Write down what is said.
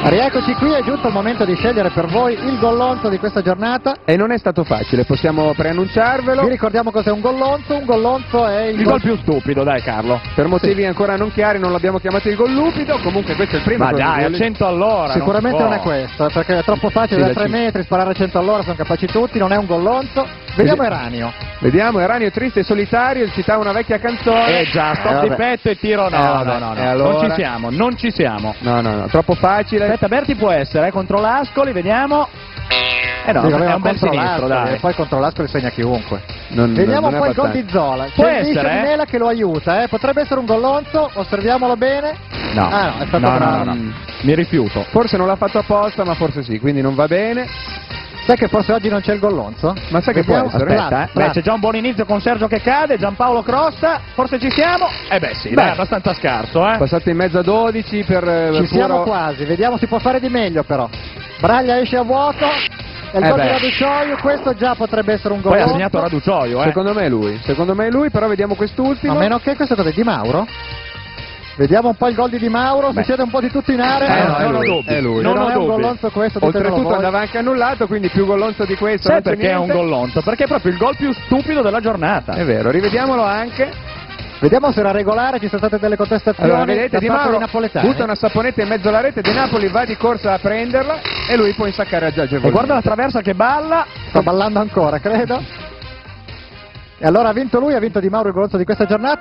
Rieccoci qui, è giunto il momento di scegliere per voi il gollonzo di questa giornata. E non è stato facile, possiamo preannunciarvelo. Vi ricordiamo cos'è un gollonzo. Un gollonzo è Il gol più stupido, dai Carlo. Per motivi ancora non chiari non l'abbiamo chiamato il gol lupido, comunque questo è il primo. Ma dai, a 100 all'ora. Sicuramente non è questo, perché è troppo facile da 3 metri, sparare a 100 all'ora, sono capaci tutti, non è un gollonzo. Vediamo Eranio. Vediamo, Eranio è triste e solitario, citava una vecchia canzone. Già, stop di petto e tiro no, vabbè. no. Allora? Non ci siamo. No, troppo facile. Aspetta, Berti può essere, contro l'Ascoli, vediamo. No, Sì, è un bel sinistro, l'Ascoli, dai. E poi contro l'Ascoli segna chiunque. non Vediamo un è po' il gol abbastanza. di Zola. Può C'è il liscio essere, di Mela che lo aiuta, potrebbe essere un gollonzo, osserviamolo bene. No, no, è stato bravo. no. Mi rifiuto. Forse non l'ha fatto apposta, ma forse sì, quindi non va bene. Sai che forse oggi non c'è il gollonzo? Ma sai che Vediamo. può essere? Aspetta, Beh, c'è già un buon inizio con Sergio che cade, Giampaolo Crosta, forse ci siamo? Beh sì, dai, abbastanza scarso, Passato in mezzo a 12 per Ci siamo quasi, vediamo si può fare di meglio però. Braglia esce a vuoto, e il gol di Raducioio, questo già potrebbe essere un Poi gollonzo. ha segnato Raducioio, Secondo me è lui, però vediamo quest'ultimo. A meno che questo cos'è, Di Mauro? Vediamo un po' il gol di Mauro, si siede un po' di tutto in area. no, è non ho lui, dubbi. è lui. Non Non ho è un dubbi. gollonzo questo, ditemelo Oltretutto voi. andava anche annullato, quindi più gollonzo di questo. Sai non c'è perché è un niente. gollonzo? Perché è proprio il gol più stupido della giornata. È vero, rivediamolo anche. Vediamo se era regolare, ci sono state delle contestazioni. Allora, vedete, da Di parte Mauro dei napoletani. butta una saponetta in mezzo alla rete, Di Napoli va di corsa a prenderla e lui può insaccare a Giaggio. E guarda la traversa che balla. Sta ballando ancora, credo. E allora ha vinto lui, ha vinto Di Mauro il gollonzo di questa giornata.